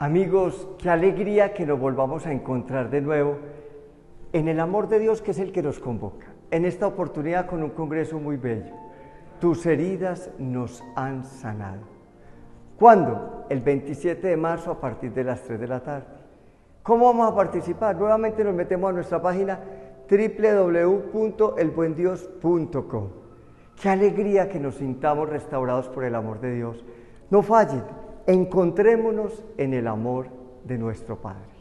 Amigos, qué alegría que nos volvamos a encontrar de nuevo en el amor de Dios, que es el que nos convoca. En esta oportunidad con un congreso muy bello. Tus heridas nos han sanado. ¿Cuándo? El 27 de marzo a partir de las 3 de la tarde. ¿Cómo vamos a participar? Nuevamente nos metemos a nuestra página www.elbuendios.com. Qué alegría que nos sintamos restaurados por el amor de Dios. No fallen, encontrémonos en el amor de nuestro Padre.